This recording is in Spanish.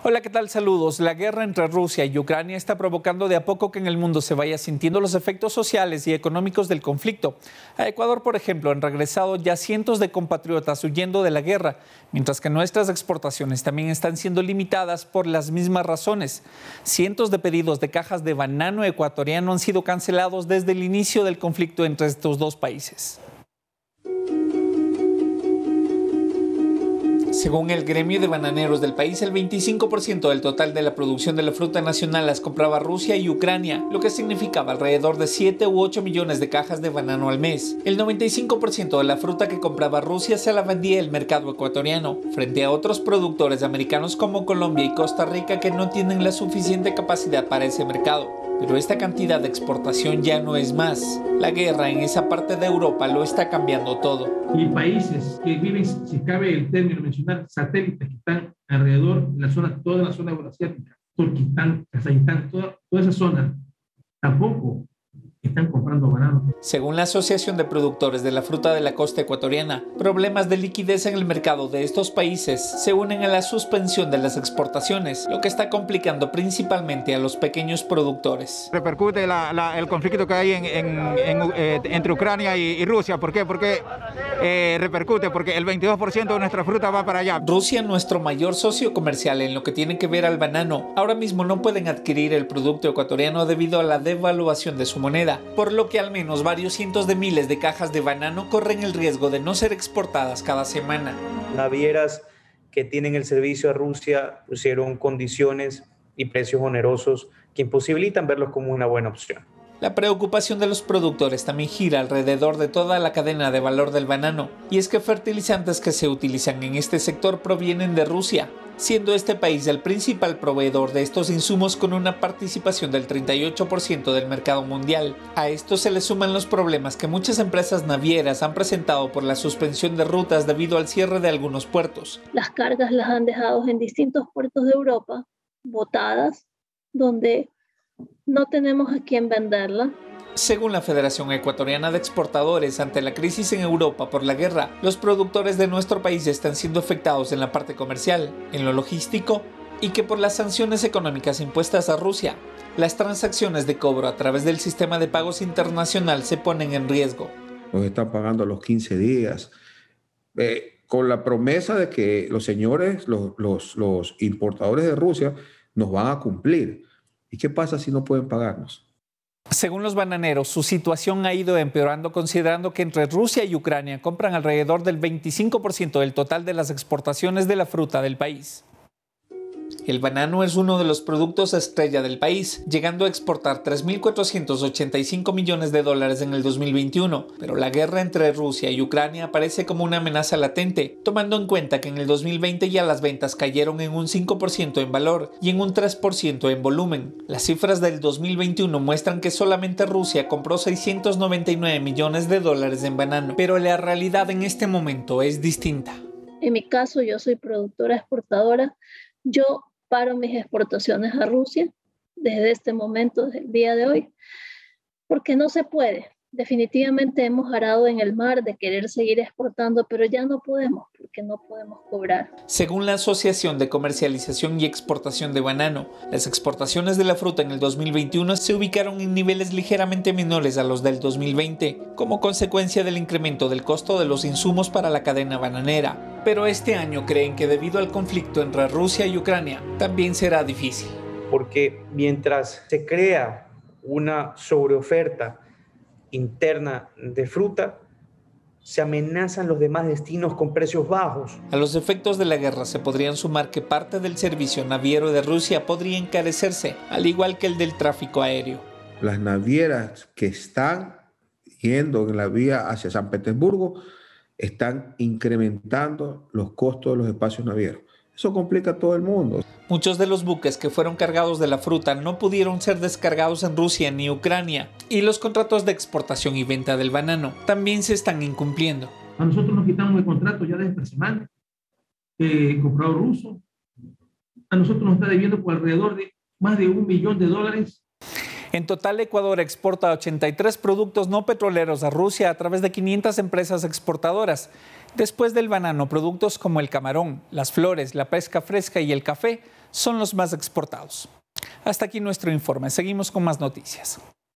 Hola, ¿qué tal? Saludos. La guerra entre Rusia y Ucrania está provocando de a poco que en el mundo se vaya sintiendo los efectos sociales y económicos del conflicto. A Ecuador, por ejemplo, han regresado ya cientos de compatriotas huyendo de la guerra, mientras que nuestras exportaciones también están siendo limitadas por las mismas razones. Cientos de pedidos de cajas de banano ecuatoriano han sido cancelados desde el inicio del conflicto entre estos dos países. Según el gremio de bananeros del país, el 25% del total de la producción de la fruta nacional las compraba Rusia y Ucrania, lo que significaba alrededor de 7 u 8 millones de cajas de banano al mes. El 95% de la fruta que compraba Rusia se la vendía el mercado ecuatoriano, frente a otros productores americanos como Colombia y Costa Rica que no tienen la suficiente capacidad para ese mercado. Pero esta cantidad de exportación ya no es más. La guerra en esa parte de Europa lo está cambiando todo. Y países que viven, si cabe el término mencionar, satélites que están alrededor de la zona, toda la zona euroasiática, Turquistán, Kazajistán, toda esa zona, tampoco están comprando banano. Según la Asociación de Productores de la Fruta de la Costa Ecuatoriana, problemas de liquidez en el mercado de estos países se unen a la suspensión de las exportaciones, lo que está complicando principalmente a los pequeños productores. Repercute el conflicto que hay entre Ucrania y Rusia. ¿Por qué? Porque repercute porque el 22% de nuestra fruta va para allá. Rusia, nuestro mayor socio comercial en lo que tiene que ver al banano, ahora mismo no pueden adquirir el producto ecuatoriano debido a la devaluación de su moneda, por lo que al menos varios cientos de miles de cajas de banano corren el riesgo de no ser exportadas cada semana. Navieras que tienen el servicio a Rusia pusieron condiciones y precios onerosos que imposibilitan verlos como una buena opción. La preocupación de los productores también gira alrededor de toda la cadena de valor del banano, y es que fertilizantes que se utilizan en este sector provienen de Rusia, siendo este país el principal proveedor de estos insumos con una participación del 38% del mercado mundial. A esto se le suman los problemas que muchas empresas navieras han presentado por la suspensión de rutas debido al cierre de algunos puertos. Las cargas las han dejado en distintos puertos de Europa, botadas, donde no tenemos a quién venderla. Según la Federación Ecuatoriana de Exportadores, ante la crisis en Europa por la guerra, los productores de nuestro país están siendo afectados en la parte comercial, en lo logístico y que por las sanciones económicas impuestas a Rusia, las transacciones de cobro a través del sistema de pagos internacional se ponen en riesgo. Nos están pagando a los 15 días, con la promesa de que los señores, los importadores de Rusia, nos van a cumplir. ¿Y qué pasa si no pueden pagarnos? Según los bananeros, su situación ha ido empeorando considerando que entre Rusia y Ucrania compran alrededor del 25% del total de las exportaciones de la fruta del país. El banano es uno de los productos estrella del país, llegando a exportar 3.485 millones de dólares en el 2021, pero la guerra entre Rusia y Ucrania aparece como una amenaza latente, tomando en cuenta que en el 2020 ya las ventas cayeron en un 5% en valor y en un 3% en volumen. Las cifras del 2021 muestran que solamente Rusia compró 699 millones de dólares en banano, pero la realidad en este momento es distinta. En mi caso, yo soy productora exportadora. Yo paro mis exportaciones a Rusia desde este momento, desde el día de hoy, porque no se puede. Definitivamente hemos arado en el mar de querer seguir exportando, pero ya no podemos, porque no podemos cobrar. Según la Asociación de Comercialización y Exportación de Banano, las exportaciones de la fruta en el 2021 se ubicaron en niveles ligeramente menores a los del 2020, como consecuencia del incremento del costo de los insumos para la cadena bananera. Pero este año creen que debido al conflicto entre Rusia y Ucrania, también será difícil. Porque mientras se crea una sobreoferta interna de fruta, se amenazan los demás destinos con precios bajos. A los efectos de la guerra se podrían sumar que parte del servicio naviero de Rusia podría encarecerse, al igual que el del tráfico aéreo. Las navieras que están yendo en la vía hacia San Petersburgo están incrementando los costos de los espacios navieros. Eso complica a todo el mundo. Muchos de los buques que fueron cargados de la fruta no pudieron ser descargados en Rusia ni Ucrania, y los contratos de exportación y venta del banano también se están incumpliendo. A nosotros nos quitamos el contrato ya de esta semana. El comprador ruso a nosotros nos está debiendo por alrededor de más de $1 millón. En total, Ecuador exporta 83 productos no petroleros a Rusia a través de 500 empresas exportadoras. Después del banano, productos como el camarón, las flores, la pesca fresca y el café son los más exportados. Hasta aquí nuestro informe. Seguimos con más noticias.